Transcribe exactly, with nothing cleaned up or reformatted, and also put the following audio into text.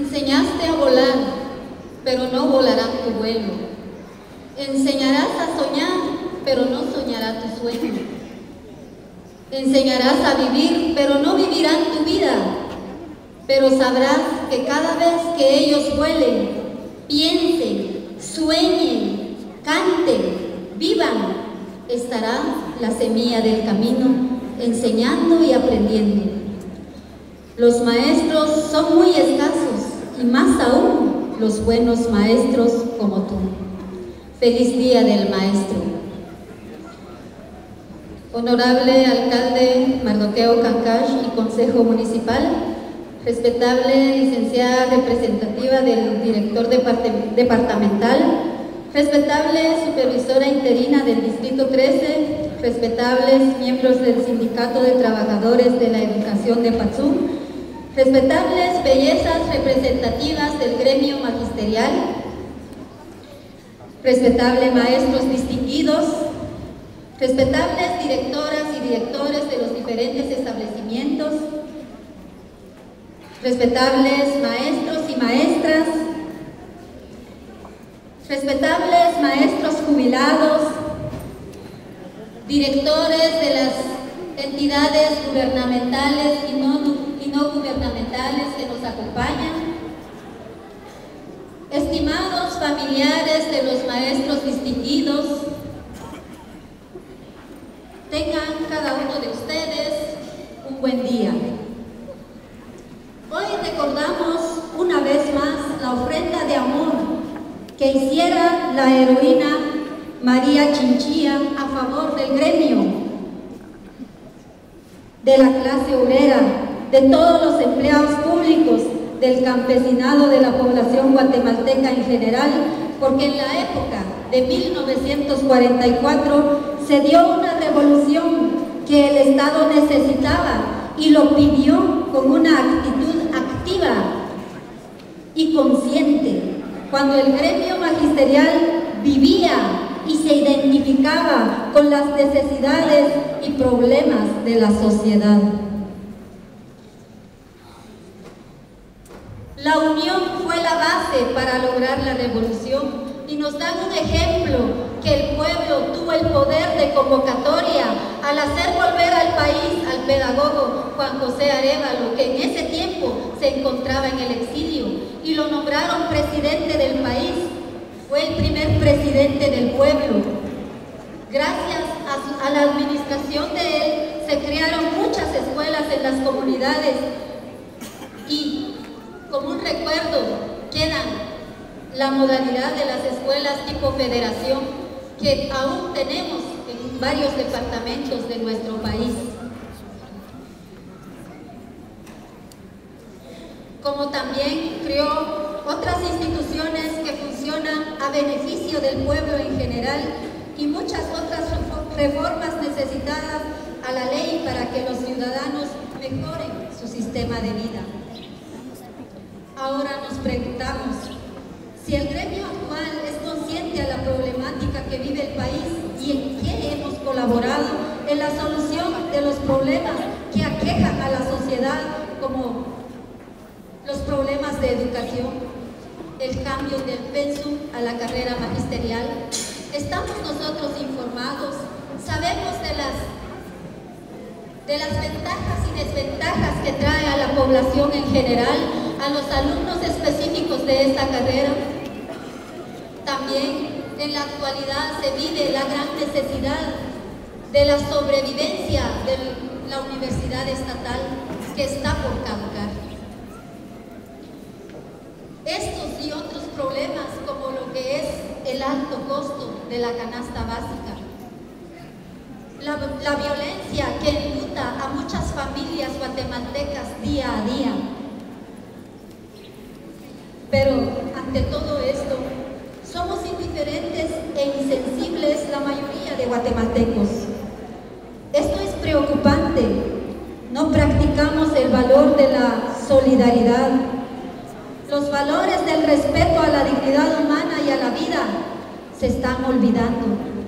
Enseñaste a volar, pero no volará tu vuelo. Enseñarás a soñar, pero no soñará tu sueño. Enseñarás a vivir, pero no vivirán tu vida. Pero sabrás que cada vez que ellos vuelen, piensen, sueñen, canten, vivan, estará la semilla del camino, enseñando y aprendiendo. Los maestros son muy escasos, y más aún los buenos maestros como tú. Feliz Día del Maestro. Honorable Alcalde Mardoqueo Cancash y Consejo Municipal, respetable licenciada representativa del Director Departamental, respetable Supervisora Interina del Distrito trece, respetables miembros del Sindicato de Trabajadores de la Educación de Patzú, respetables bellezas representativas del gremio magisterial, respetables maestros distinguidos, respetables directoras y directores de los diferentes establecimientos, respetables maestros y maestras, respetables maestros jubilados, directores de las entidades gubernamentales y no, y no gubernamentales que nos acompañan, estimados familiares de los maestros distinguidos, tengan cada uno de ustedes un buen día. Hoy recordamos una vez más la ofrenda de amor que hiciera la heroína María Chinchilla a favor del gremio, de la clase obrera, de todos los empleados públicos, del campesinado, de la población guatemalteca en general, porque en la época de mil novecientos cuarenta y cuatro se dio una revolución que el Estado necesitaba y lo pidió con una actitud activa y consciente, cuando el gremio magisterial vivía y se identificaba con las necesidades y problemas de la sociedad. La unión fue la base para lograr la revolución y nos dan un ejemplo que el pueblo tuvo el poder de convocatoria al hacer volver al país al pedagogo Juan José Arévalo, que en ese tiempo se encontraba en el exilio, y lo nombraron presidente del país. Fue el primer presidente del pueblo. Gracias a, su, a la administración de él se crearon muchas escuelas en las comunidades y como un recuerdo quedan la modalidad de las escuelas tipo federación que aún tenemos en varios departamentos de nuestro país. Como también creó otras instituciones que funcionan a beneficio del pueblo en general y muchas otras reformas necesitadas a la ley para que los ciudadanos mejoren su sistema de vida. Ahora nos preguntamos, si el gremio actual es consciente a la problemática que vive el país y en qué hemos colaborado en la solución de los problemas que aquejan a la sociedad, como los problemas de educación, el cambio del pensum a la carrera magisterial, estamos nosotros informados, sabemos de las, de las ventajas y desventajas que trae a la población en general, a los alumnos específicos de esta carrera. También en la actualidad se vive la gran necesidad de la sobrevivencia de la universidad estatal que está por caducar. Estos y otros problemas, como lo que es el alto costo de la canasta básica, la, la violencia que enluta a muchas familias guatemaltecas día a día. Pero ante todo esto, somos indiferentes e insensibles la mayoría de guatemaltecos. Esto es preocupante. No practicamos el valor de la solidaridad. Los valores del respeto a la dignidad humana y a la vida se están olvidando.